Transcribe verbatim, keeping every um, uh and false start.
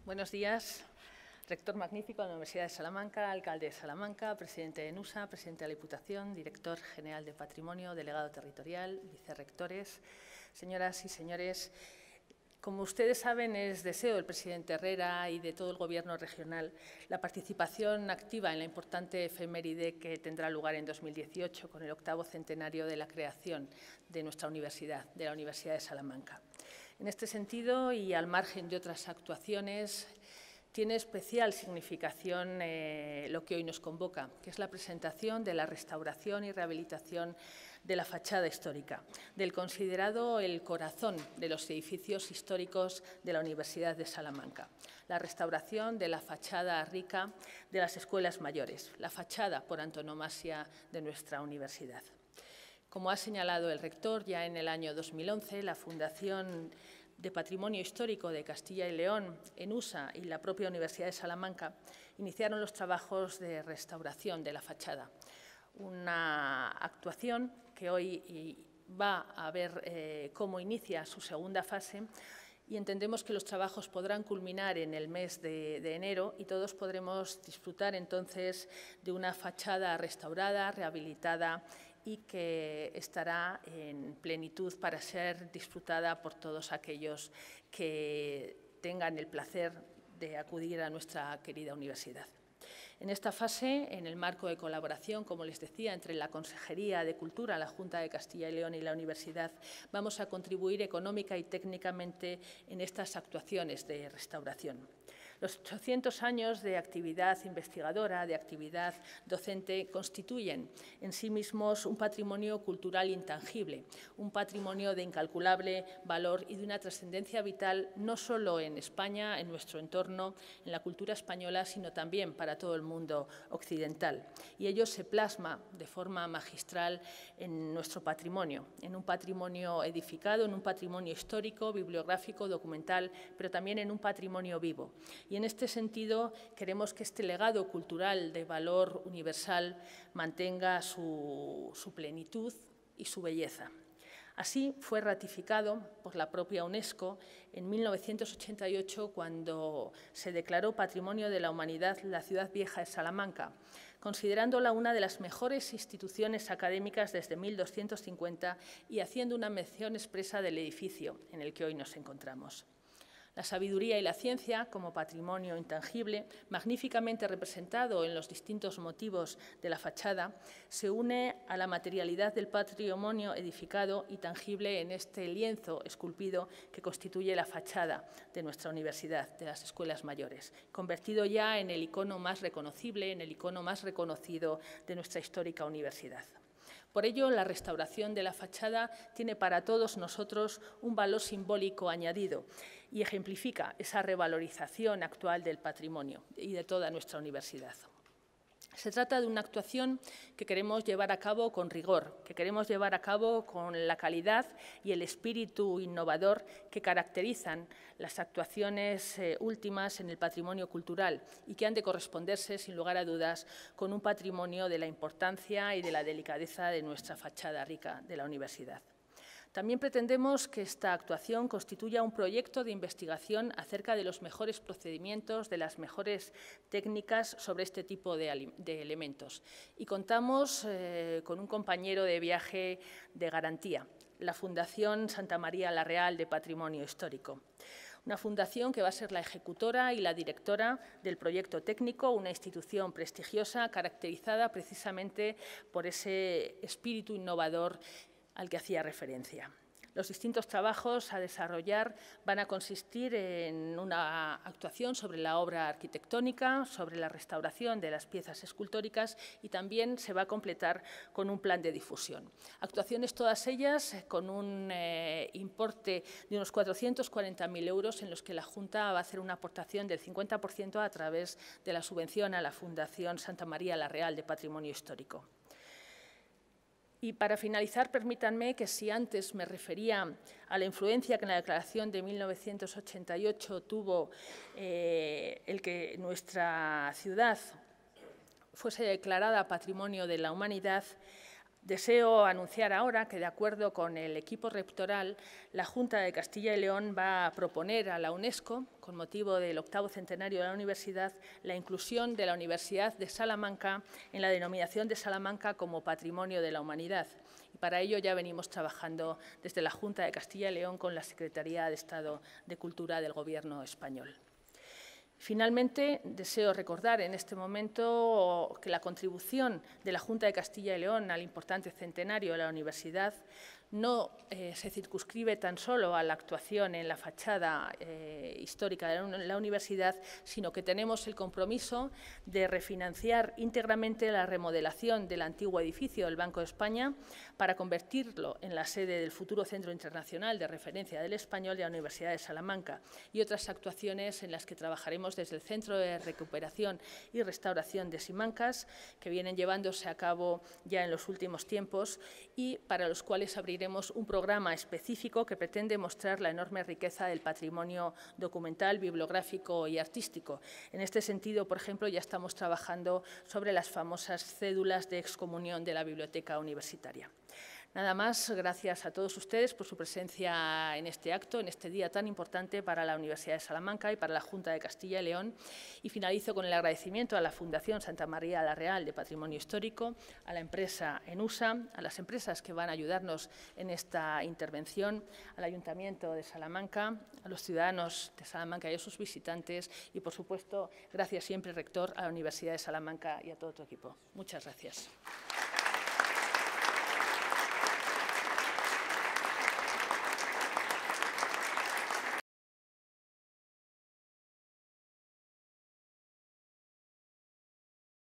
Buenos días, rector magnífico de la Universidad de Salamanca, alcalde de Salamanca, presidente de NUSA, presidente de la Diputación, director general de Patrimonio, delegado territorial, vicerrectores, señoras y señores. Como ustedes saben, es deseo del presidente Herrera y de todo el Gobierno regional la participación activa en la importante efeméride que tendrá lugar en dos mil dieciocho con el octavo centenario de la creación de nuestra universidad, de la Universidad de Salamanca. En este sentido, y al margen de otras actuaciones, tiene especial significación eh, lo que hoy nos convoca, que es la presentación de la restauración y rehabilitación de la fachada histórica, del considerado el corazón de los edificios históricos de la Universidad de Salamanca, la restauración de la fachada rica de las escuelas mayores, la fachada por antonomasia de nuestra universidad. Como ha señalado el rector, ya en el año dos mil once, la Fundación de Patrimonio Histórico de Castilla y León, ENUSA y la propia Universidad de Salamanca iniciaron los trabajos de restauración de la fachada. Una actuación que hoy va a ver eh, cómo inicia su segunda fase y entendemos que los trabajos podrán culminar en el mes de, de enero y todos podremos disfrutar entonces de una fachada restaurada, rehabilitada y que estará en plenitud para ser disfrutada por todos aquellos que tengan el placer de acudir a nuestra querida universidad. En esta fase, en el marco de colaboración, como les decía, entre la Consejería de Cultura, la Junta de Castilla y León y la Universidad, vamos a contribuir económica y técnicamente en estas actuaciones de restauración. Los ochocientos años de actividad investigadora, de actividad docente, constituyen en sí mismos un patrimonio cultural intangible, un patrimonio de incalculable valor y de una trascendencia vital no solo en España, en nuestro entorno, en la cultura española, sino también para todo el mundo occidental. Y ello se plasma de forma magistral en nuestro patrimonio, en un patrimonio edificado, en un patrimonio histórico, bibliográfico, documental, pero también en un patrimonio vivo. Y en este sentido queremos que este legado cultural de valor universal mantenga su, su plenitud y su belleza. Así fue ratificado por la propia UNESCO en mil novecientos ochenta y ocho cuando se declaró Patrimonio de la Humanidad la ciudad vieja de Salamanca, considerándola una de las mejores instituciones académicas desde mil doscientos cincuenta y haciendo una mención expresa del edificio en el que hoy nos encontramos. La sabiduría y la ciencia, como patrimonio intangible, magníficamente representado en los distintos motivos de la fachada, se une a la materialidad del patrimonio edificado y tangible en este lienzo esculpido que constituye la fachada de nuestra universidad, de las escuelas mayores, convertido ya en el icono más reconocible, en el icono más reconocido de nuestra histórica universidad. Por ello, la restauración de la fachada tiene para todos nosotros un valor simbólico añadido y ejemplifica esa revalorización actual del patrimonio y de toda nuestra universidad. Se trata de una actuación que queremos llevar a cabo con rigor, que queremos llevar a cabo con la calidad y el espíritu innovador que caracterizan las actuaciones eh, últimas en el patrimonio cultural y que han de corresponderse, sin lugar a dudas, con un patrimonio de la importancia y de la delicadeza de nuestra fachada rica de la universidad. También pretendemos que esta actuación constituya un proyecto de investigación acerca de los mejores procedimientos, de las mejores técnicas sobre este tipo de, de elementos. Y contamos eh, con un compañero de viaje de garantía, la Fundación Santa María la Real de Patrimonio Histórico. Una fundación que va a ser la ejecutora y la directora del proyecto técnico, una institución prestigiosa caracterizada precisamente por ese espíritu innovador al que hacía referencia. Los distintos trabajos a desarrollar van a consistir en una actuación sobre la obra arquitectónica, sobre la restauración de las piezas escultóricas y también se va a completar con un plan de difusión. Actuaciones todas ellas con un eh, importe de unos cuatrocientos cuarenta mil euros en los que la Junta va a hacer una aportación del cincuenta por ciento a través de la subvención a la Fundación Santa María la Real de Patrimonio Histórico. Y para finalizar, permítanme que si antes me refería a la influencia que en la Declaración de mil novecientos ochenta y ocho tuvo eh, el que nuestra ciudad fuese declarada Patrimonio de la Humanidad, Deseo anunciar ahora que, de acuerdo con el equipo rectoral, la Junta de Castilla y León va a proponer a la UNESCO, con motivo del octavo centenario de la universidad, la inclusión de la Universidad de Salamanca en la denominación de Salamanca como Patrimonio de la Humanidad. Y para ello ya venimos trabajando desde la Junta de Castilla y León con la Secretaría de Estado de Cultura del Gobierno español. Finalmente, deseo recordar en este momento que la contribución de la Junta de Castilla y León al importante centenario de la universidad no eh, se circunscribe tan solo a la actuación en la fachada eh, histórica de la universidad, sino que tenemos el compromiso de refinanciar íntegramente la remodelación del antiguo edificio del Banco de España para convertirlo en la sede del futuro Centro Internacional de Referencia del Español de la Universidad de Salamanca y otras actuaciones en las que trabajaremos desde el Centro de Recuperación y Restauración de Simancas, que vienen llevándose a cabo ya en los últimos tiempos y para los cuales abriremos un programa específico que pretende mostrar la enorme riqueza del patrimonio documental, bibliográfico y artístico. En este sentido, por ejemplo, ya estamos trabajando sobre las famosas cédulas de excomunión de la Biblioteca Universitaria. Nada más, gracias a todos ustedes por su presencia en este acto, en este día tan importante para la Universidad de Salamanca y para la Junta de Castilla y León. Y finalizo con el agradecimiento a la Fundación Santa María la Real de Patrimonio Histórico, a la empresa ENUSA, a las empresas que van a ayudarnos en esta intervención, al Ayuntamiento de Salamanca, a los ciudadanos de Salamanca y a sus visitantes y, por supuesto, gracias siempre, rector, a la Universidad de Salamanca y a todo tu equipo. Muchas gracias.